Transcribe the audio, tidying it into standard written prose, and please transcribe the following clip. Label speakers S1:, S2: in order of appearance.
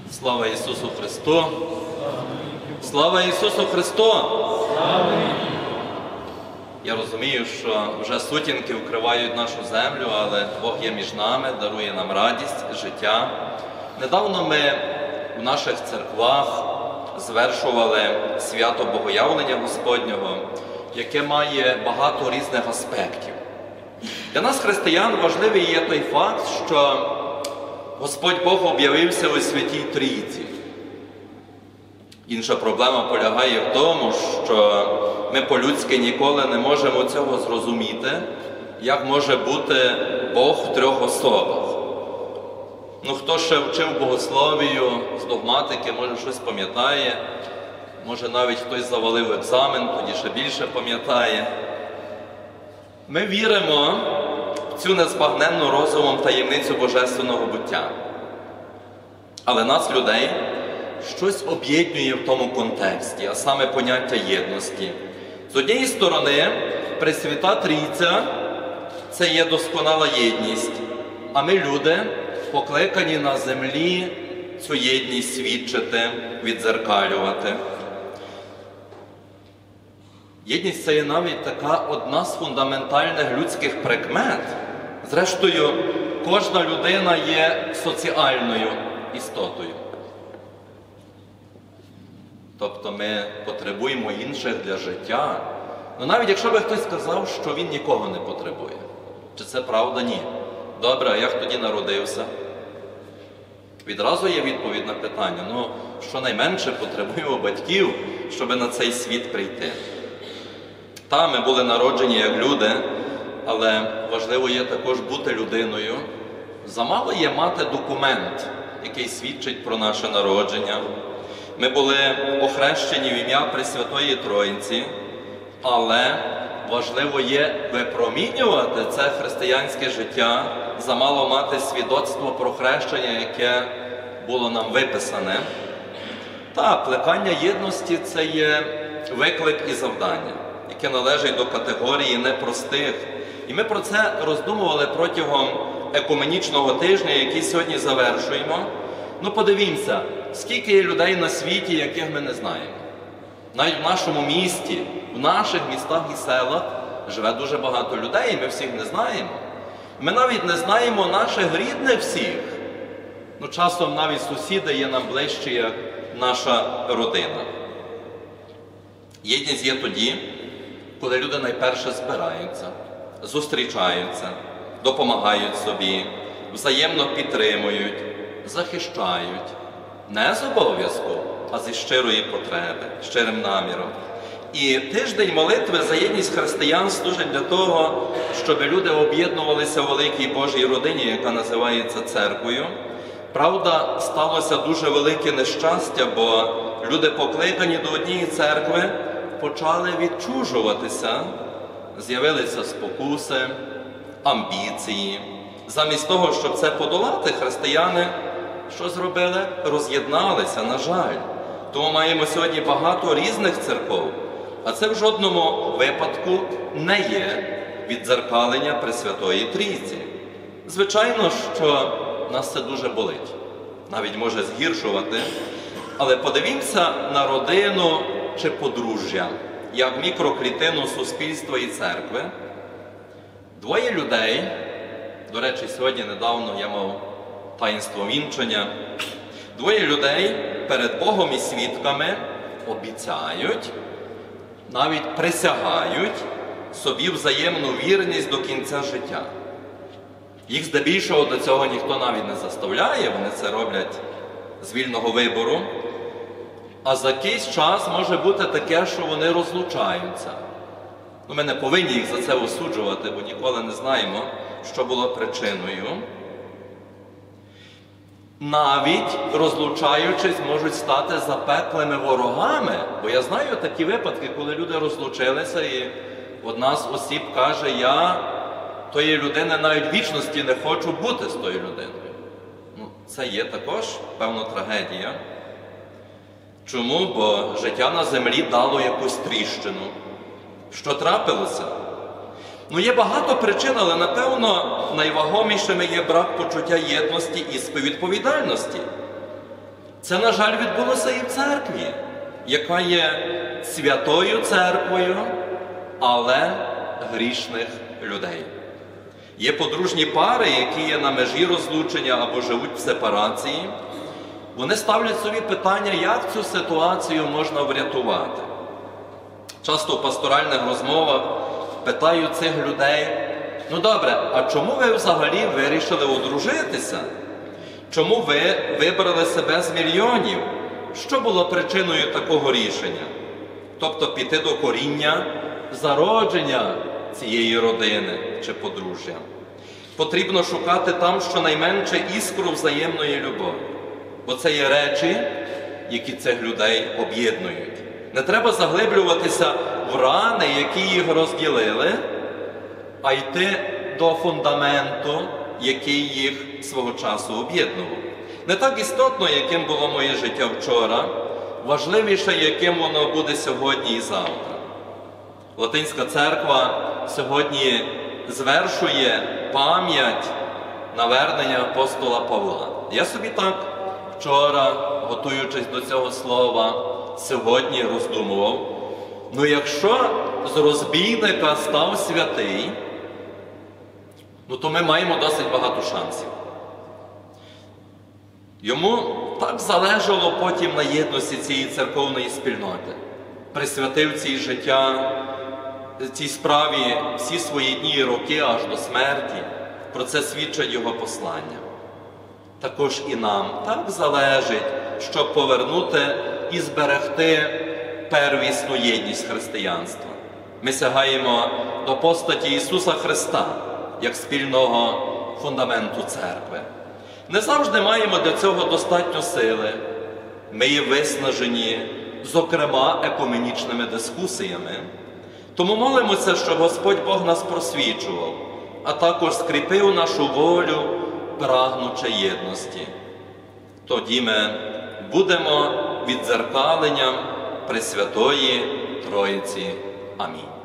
S1: Слава Ісусу Христу! Слава Ісусу Христу! Я розумію, що вже сутінки вкривають нашу землю, але Бог є між нами, дарує нам радість, життя. Недавно ми в наших церквах звершували свято Богоявлення Господнього, яке має багато різних аспектів. Для нас, християн, важливий є той факт, що Господь Бог об'явився у Святій Трійці. Інша проблема полягає в тому, що ми по-людськи ніколи не можемо цього зрозуміти, як може бути Бог в трьох особах. Хто ще вчив богословію з догматики, може щось пам'ятає, може навіть хтось завалив екзамен, тоді ще більше пам'ятає. Ми віримо в цю незбагненну розумом таємницю божественного буття. Але нас, людей, щось об'єднує в тому контексті, а саме поняття єдності. З однієї сторони, Пресвята Трійця – це є досконала єдність, а ми, люди, покликані на землі цю єдність свідчити, віддзеркалювати. Єдність – це є навіть така одна з фундаментальних людських прикмет. Зрештою, кожна людина є соціальною істотою. Тобто ми потребуємо інших для життя. Навіть якщо би хтось сказав, що він нікого не потребує. Чи це правда? Ні. Добре, а як тоді народився? Відразу є відповідь на питання. Щонайменше потребуємо батьків, щоб на цей світ прийти. Ми були народжені як люди, але важливо є також бути людиною. Замало є мати документ, який свідчить про наше народження. Ми були охрещені в ім'я Пресвятої Троїці, але важливо є випромінювати це християнське життя, замало мати свідоцтво про хрещення, яке було нам виписане. Плекання єдності – це є виклик і завдання, яке належить до категорії непростих. І ми про це роздумували протягом екуменічного тижня, який сьогодні завершуємо. Подивімося, скільки є людей на світі, яких ми не знаємо. Навіть в нашому місті, в наших містах і селах живе дуже багато людей, і ми всіх не знаємо. Ми навіть не знаємо наших рідних всіх. Часом навіть сусіди є нам ближчі, як наша родина. Єдність є тоді, коли люди найперше збираються, зустрічаються, допомагають собі, взаємно підтримують, захищають. Не з обов'язку, а зі щирої потреби, щирим наміром. І тиждень молитви за єдність християн служить для того, щоб люди об'єднувалися у великій Божій родині, яка називається церквою. Правда, сталося дуже велике нещастя, бо люди, покликані до однієї церкви, почали відчужуватися. З'явилися спокуси, амбіції. Замість того, щоб це подолати, християни що зробили? Роз'єдналися, на жаль. Тому маємо сьогодні багато різних церков, а це в жодному випадку не є віддзеркалення Пресвятої Трійці. Звичайно, що нас це дуже болить, навіть може згіршувати, але подивімося на родину чи подружжя, як мікроклітину суспільства і церкви. Двоє людей, до речі, сьогодні недавно я мав таїнство вінчання, двоє людей перед Богом і свідками обіцяють, навіть присягають собі взаємну вірність до кінця життя. Їх здебільшого до цього ніхто навіть не заставляє, вони це роблять з вільного вибору. А за якийсь час може бути таке, що вони розлучаються. Ми не повинні їх за це осуджувати, бо ніколи не знаємо, що було причиною. Навіть розлучаючись, можуть стати запеклими ворогами. Бо я знаю такі випадки, коли люди розлучилися, і одна з осіб каже, я тої людини навіть в вічності не хочу бути з тою людиною. Це є також, певно, трагедія. Чому? Бо життя на землі дало якусь тріщину. Що трапилося? Є багато причин, але, напевно, найвагомішими є брак почуття єдності і співвідповідальності. Це, на жаль, відбулося і в церкві, яка є святою церквою, але грішних людей. Є подружні пари, які є на межі розлучення або живуть в сепарації. Вони ставлять собі питання, як цю ситуацію можна врятувати. Часто в пасторальних розмовах питаю цих людей: ну добре, а чому ви взагалі вирішили одружитися? Чому ви вибрали себе з мільйонів? Що було причиною такого рішення? Тобто піти до коріння зародження цієї родини чи подружжя. Потрібно шукати там щонайменше іскру взаємної любові. Бо це є речі, які цих людей об'єднують. Не треба заглиблюватися в рани, які їх розділили, а йти до фундаменту, який їх свого часу об'єднував. Не так істотно, яким було моє життя вчора, важливіше, яким воно буде сьогодні і завтра. Латинська церква сьогодні звершує пам'ять навернення апостола Павла. Я собі так вчора, готуючись до цього слова, сьогодні роздумував: ну якщо з розбійника став святий, ну то ми маємо досить багато шансів. Йому так залежало потім на єдності цієї церковної спільноти. Присвятив цій справі всі свої дні і роки аж до смерті. Про це свідчать його послання. Також і нам так залежить, щоб повернути і зберегти первісну єдність християнства. Ми сягаємо до постаті Ісуса Христа, як спільного фундаменту церкви. Не завжди маємо для цього достатньо сили. Ми є виснажені, зокрема, екуменічними дискусіями. Тому молимося, щоб Господь Бог нас просвічував, а також скріпив нашу волю, прагнучи єдності. Тоді ми будемо віддзеркаленням Пресвятої Троїці. Амінь.